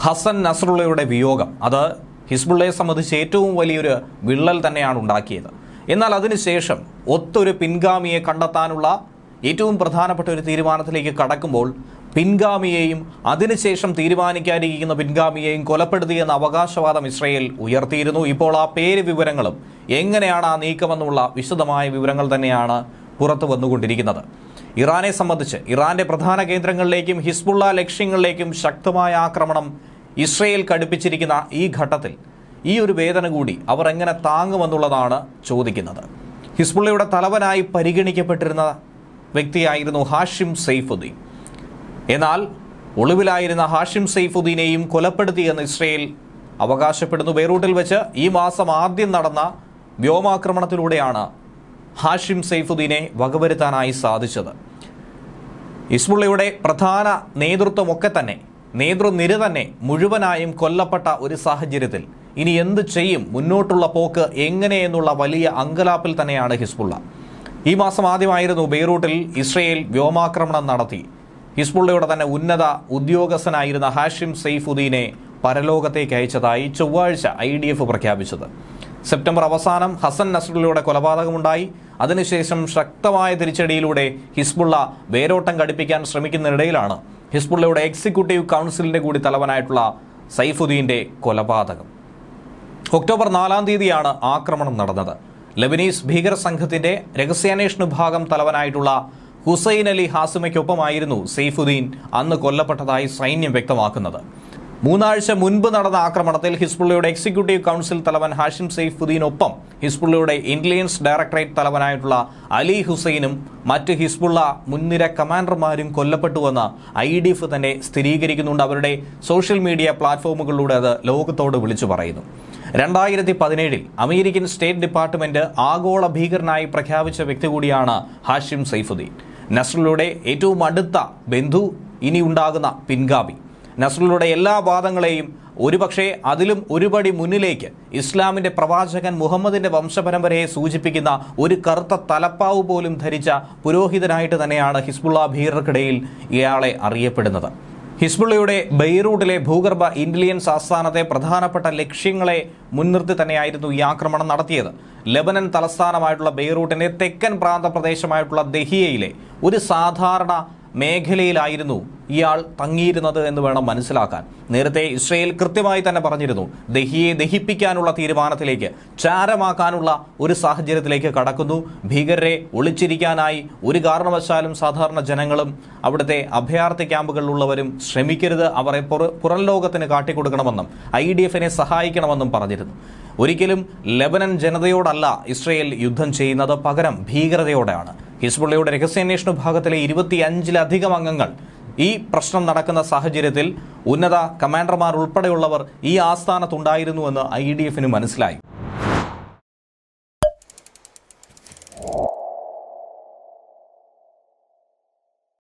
ഹസൻ നസ്രുള്ളയുടെ വിയോഗം അത് ഹിസ്ബുള്ളയെ സംബന്ധിച്ച് ഏറ്റവും വലിയൊരു വിള്ളൽ തന്നെയാണ് ഉണ്ടാക്കിയത്. എന്നാൽ അതിനുശേഷം ഒത്തൊരു പിൻഗാമിയെ കണ്ടെത്താനുള്ള ഏറ്റവും പ്രധാനപ്പെട്ട ഒരു തീരുമാനത്തിലേക്ക് കടക്കുമ്പോൾ പിൻഗാമിയെയും അതിനുശേഷം തീരുമാനിക്കാനിരിക്കുന്ന പിൻഗാമിയെയും കൊലപ്പെടുത്തിയെന്ന അവകാശവാദം ഇസ്രയേൽ ഉയർത്തിയിരുന്നു. ഇപ്പോൾ ആ പേര് വിവരങ്ങളും എങ്ങനെയാണ് ആ നീക്കമെന്നുള്ള വിശദമായ വിവരങ്ങൾ തന്നെയാണ് പുറത്തു വന്നുകൊണ്ടിരിക്കുന്നത്. ഇറാനെ സംബന്ധിച്ച് ഇറാന്റെ പ്രധാന കേന്ദ്രങ്ങളിലേക്കും ഹിസ്ബുള്ള ലക്ഷ്യങ്ങളിലേക്കും ശക്തമായ ആക്രമണം ഇസ്രയേൽ കടുപ്പിച്ചിരിക്കുന്ന ഈ ഘട്ടത്തിൽ ഈ ഒരു വേദന കൂടി അവർ എങ്ങനെ താങ്ങുമെന്നുള്ളതാണ് ചോദിക്കുന്നത്. ഹിസ്ബുള്ളയുടെ തലവനായി പരിഗണിക്കപ്പെട്ടിരുന്ന വ്യക്തിയായിരുന്നു ഹാഷിം സൈഫുദ്ദീൻ. എന്നാൽ ഒളിവിലായിരുന്ന ഹാഷിം സൈഫുദ്ദീനെയും കൊലപ്പെടുത്തിയെന്ന് ഇസ്രയേൽ അവകാശപ്പെടുന്നു. ബെയ്റൂട്ടിൽ വെച്ച് ഈ മാസം ആദ്യം നടന്ന വ്യോമാക്രമണത്തിലൂടെയാണ് ഹാഷിം സൈഫുദ്ദീനെ വകവരുത്താനായി സാധിച്ചത്. ഹിസ്ബുള്ളയുടെ പ്രധാന നേതൃത്വമൊക്കെ തന്നെ നേതൃനിര തന്നെ മുഴുവനായും കൊല്ലപ്പെട്ട ഒരു സാഹചര്യത്തിൽ ഇനി എന്ത് ചെയ്യും, മുന്നോട്ടുള്ള പോക്ക് എങ്ങനെയെന്നുള്ള വലിയ അങ്കലാപ്പിൽ തന്നെയാണ് ഹിസ്ബുള്ള. ഈ മാസം ആദ്യമായിരുന്നു ബെയ്റൂട്ടിൽ ഇസ്രയേൽ വ്യോമാക്രമണം നടത്തി ഹിസ്ബുള്ളയുടെ തന്നെ ഉന്നത ഉദ്യോഗസ്ഥനായിരുന്ന ഹാഷിം സൈഫുദ്ദീനെ പരലോകത്തേക്ക് അയച്ചതായി ചൊവ്വാഴ്ച IDF പ്രഖ്യാപിച്ചത്. സെപ്റ്റംബർ അവസാനം ഹസൻ നസ്രുള്ളയുടെ കൊലപാതകമുണ്ടായി. അതിനുശേഷം ശക്തമായ തിരിച്ചടിയിലൂടെ ഹിസ്ബുള്ള വേരോട്ടം ഘടിപ്പിക്കാൻ ശ്രമിക്കുന്നതിനിടയിലാണ് ഹിസ്ബുള്ളയുടെ എക്സിക്യൂട്ടീവ് കൗൺസിലിന്റെ കൂടി തലവനായിട്ടുള്ള സൈഫുദ്ദീന്റെ കൊലപാതകം. ഒക്ടോബർ 4-ാം തീയതിയാണ് ആക്രമണം നടന്നത്. ലെബനീസ് ഭീകര സംഘത്തിന്റെ രഹസ്യാന്വേഷണ വിഭാഗം തലവനായിട്ടുള്ള ഹുസൈൻ അലി ഹാസിമയ്ക്കൊപ്പമായിരുന്നു സൈഫുദ്ദീൻ അന്ന് കൊല്ലപ്പെട്ടതായി സൈന്യം വ്യക്തമാക്കുന്നത്. 3 ആഴ്ച മുൻപ് നടന്ന ആക്രമണത്തിൽ ഹിസ്ബുള്ളയുടെ എക്സിക്യൂട്ടീവ് കൗൺസിൽ തലവൻ ഹാഷിം സൈഫുദ്ദീനൊപ്പം ഹിസ്ബുള്ളയുടെ ഇന്റലിജൻസ് ഡയറക്ടറേറ്റ് തലവനായിട്ടുള്ള അലി ഹുസൈനും മറ്റ് ഹിസ്ബുള്ള മുൻനിര കമാൻഡർമാരും കൊല്ലപ്പെട്ടുവെന്ന് IDF തന്നെ സ്ഥിരീകരിക്കുന്നുണ്ട്. അവരുടെ സോഷ്യൽ മീഡിയ പ്ലാറ്റ്ഫോമുകളിലൂടെ അത് ലോകത്തോട് വിളിച്ചു പറയുന്നു. 2017-ൽ അമേരിക്കൻ സ്റ്റേറ്റ് ഡിപ്പാർട്ട്മെന്റ് ആഗോള ഭീകരനായി പ്രഖ്യാപിച്ച വ്യക്തി കൂടിയാണ് ഹാഷിം സൈഫുദ്ദീൻ. നസ്രുള്ളയുടെ ഏറ്റവും അടുത്ത ബന്ധു, ഇനി ഉണ്ടാകുന്ന പിൻഗാമി. നസ്രുള്ളയുടെ എല്ലാ വാദങ്ങളെയും ഒരുപക്ഷെ അതിലും ഒരുപടി മുന്നിലേക്ക് ഇസ്ലാമിന്റെ പ്രവാചകൻ മുഹമ്മദിന്റെ വംശപരമ്പരയെ സൂചിപ്പിക്കുന്ന ഒരു കറുത്ത തലപ്പാവ് പോലും ധരിച്ച പുരോഹിതനായിട്ട് തന്നെയാണ് ഹിസ്ബുള്ള ഭീകരർക്കിടയിൽ ഇയാളെ അറിയപ്പെടുന്നത്. ഹിസ്ബുള്ളയുടെ ബെയ്റൂട്ടിലെ ഭൂഗർഭ ഇന്റലിജൻസ് ആസ്ഥാനത്തെ പ്രധാനപ്പെട്ട ലക്ഷ്യങ്ങളെ മുൻനിർത്തി തന്നെയായിരുന്നു ഈ ആക്രമണം നടത്തിയത്. ലെബനൻ തലസ്ഥാനമായിട്ടുള്ള ബെയ്റൂട്ടിന്റെ തെക്കൻ പ്രാന്തപ്രദേശമായിട്ടുള്ള ദഹിയയിലെ ഒരു സാധാരണ മേഖലയിലായിരുന്നു ഇയാൾ തങ്ങിയിരുന്നത് എന്ന് വേണം മനസ്സിലാക്കാൻ. നേരത്തെ ഇസ്രയേൽ കൃത്യമായി തന്നെ പറഞ്ഞിരുന്നു, ദഹിയെ ദഹിപ്പിക്കാനുള്ള തീരുമാനത്തിലേക്ക്, ചാരമാക്കാനുള്ള ഒരു സാഹചര്യത്തിലേക്ക് കടക്കുന്നു. ഭീകരരെ ഒളിച്ചിരിക്കാനായി ഒരു കാരണവശാലും സാധാരണ ജനങ്ങളും അവിടുത്തെ അഭയാർത്ഥി ക്യാമ്പുകളിലുള്ളവരും ശ്രമിക്കരുത്, അവരെ പുറം ലോകത്തിന് കാട്ടിക്കൊടുക്കണമെന്നും IDF-നെ സഹായിക്കണമെന്നും പറഞ്ഞിരുന്നു. ഒരിക്കലും ലെബനൻ ജനതയോടല്ല ഇസ്രയേൽ യുദ്ധം ചെയ്യുന്നത്, പകരം ഭീകരതയോടെയാണ്. ഹിസ്ബുള്ളയുടെ രഹസ്യാന്വേഷണ വിഭാഗത്തിലെ 25-ലധികം അംഗങ്ങൾ ഈ പ്രശ്നം നടക്കുന്ന സാഹചര്യത്തിൽ ഉന്നത കമാൻഡർമാർ ഉൾപ്പെടെയുള്ളവർ ഈ ആസ്ഥാനത്തുണ്ടായിരുന്നുവെന്ന് IDF-ന് മനസ്സിലായി.